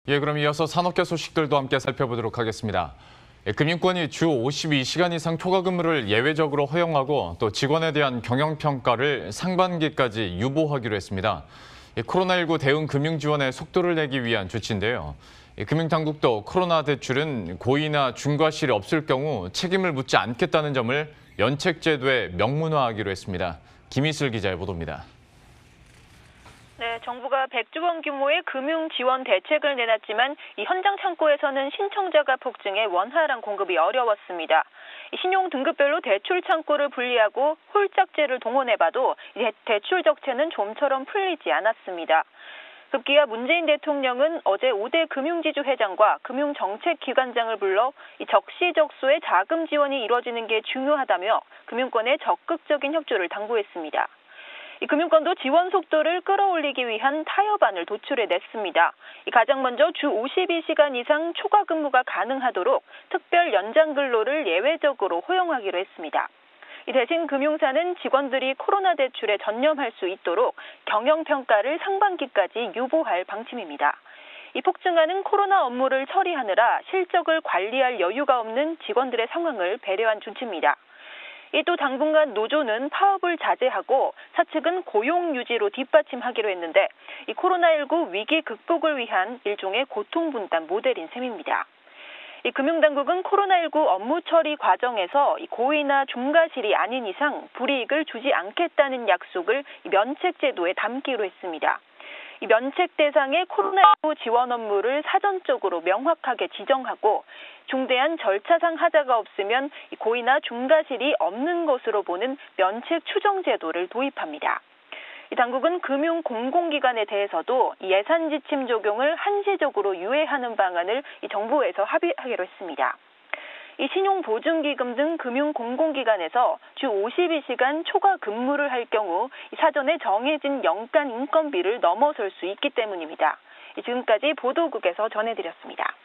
예, 그럼 이어서 산업계 소식들도 함께 살펴보도록 하겠습니다. 금융권이 주 52시간 이상 초과 근무를 예외적으로 허용하고 또 직원에 대한 경영평가를 상반기까지 유보하기로 했습니다. 코로나19 대응 금융 지원에 속도를 내기 위한 조치인데요. 금융당국도 코로나 대출은 고의나 중과실이 없을 경우 책임을 묻지 않겠다는 점을 면책제도에 명문화하기로 했습니다. 김희슬 기자의 보도입니다. 네, 정부가 100조 원 규모의 금융 지원 대책을 내놨지만 이 현장 창구에서는 신청자가 폭증해 원활한 공급이 어려웠습니다. 신용 등급별로 대출 창구를 분리하고 홀짝제를 동원해봐도 대출 적체는 좀처럼 풀리지 않았습니다. 급기야 문재인 대통령은 어제 5대 금융지주 회장과 금융정책기관장을 불러 적시적소의 자금 지원이 이루어지는 게 중요하다며 금융권의 적극적인 협조를 당부했습니다. 금융권도 지원 속도를 끌어올리기 위한 타협안을 도출해냈습니다. 가장 먼저 주 52시간 이상 초과 근무가 가능하도록 특별 연장 근로를 예외적으로 허용하기로 했습니다. 대신 금융사는 직원들이 코로나 대출에 전념할 수 있도록 경영평가를 상반기까지 유보할 방침입니다. 폭증하는 코로나 업무를 처리하느라 실적을 관리할 여유가 없는 직원들의 상황을 배려한 조치입니다. 또 당분간 노조는 파업을 자제하고 사측은 고용 유지로 뒷받침하기로 했는데 코로나19 위기 극복을 위한 일종의 고통 분담 모델인 셈입니다. 금융당국은 코로나19 업무 처리 과정에서 고의나 중과실이 아닌 이상 불이익을 주지 않겠다는 약속을 면책제도에 담기로 했습니다. 면책 대상의 코로나19 지원 업무를 사전적으로 명확하게 지정하고 중대한 절차상 하자가 없으면 고의나 중과실이 없는 것으로 보는 면책 추정 제도를 도입합니다. 당국은 금융 공공기관에 대해서도 예산 지침 적용을 한시적으로 유예하는 방안을 정부에서 합의하기로 했습니다. 신용보증기금 등 금융 공공기관에서 주 52시간 초과 근무를 할 경우 사전에 정해진 연간 인건비를 넘어설 수 있기 때문입니다. 지금까지 보도국에서 전해드렸습니다.